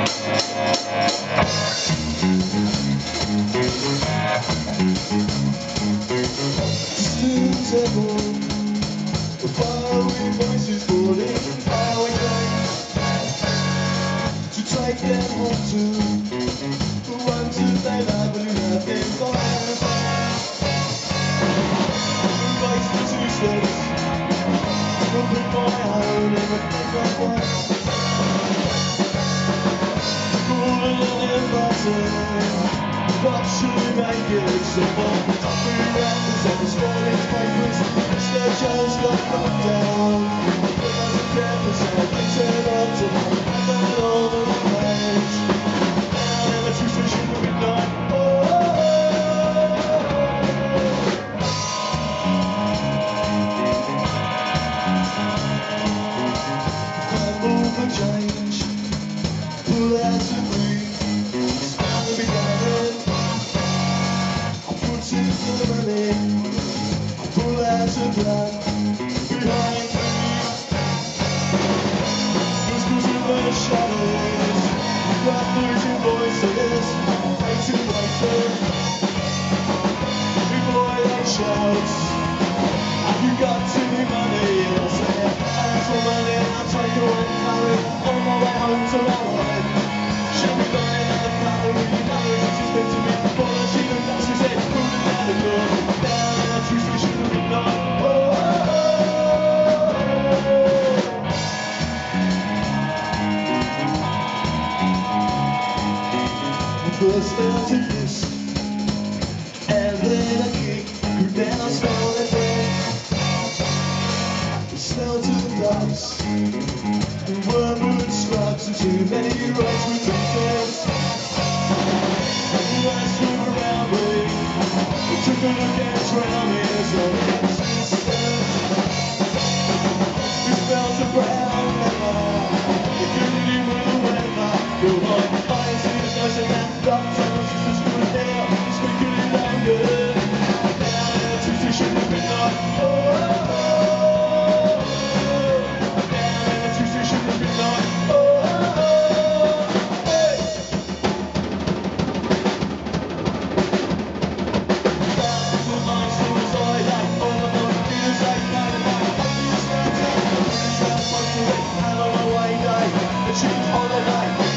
The following voices calling highway to take them home to the ones that they love and who have them fine. Embrace the two steps, will put my own in the background once. Calling on their button, what should we make it simple? Three rappers and the stories papers, Mr. Jones got knocked down. But doesn't care for sound, they turn up to my back all over the page. Down in the two station at midnight, oh, oh, oh. Move for change, pull out to breathe, it's time to be gathered. Pull out the blood behind me. Whispers in the shadows, got losing voices, hating waiting. Before they shout, have you got any money? I'll say, I ask for money and I'll take it away and carry it on my way home to my wife. She'll be lying at the gallery, and she's been to me before and she looked out, she said, put it out the door. First down to this, and then a kick, and then I smell the dead. The smell to the ducks, and wormwood scrubs, and too many roads with victims. And the lights move around me, we took a look and drowned me as well as we smell the brown leather, the community with the weather. Go on, I see the nice and that. Holiday,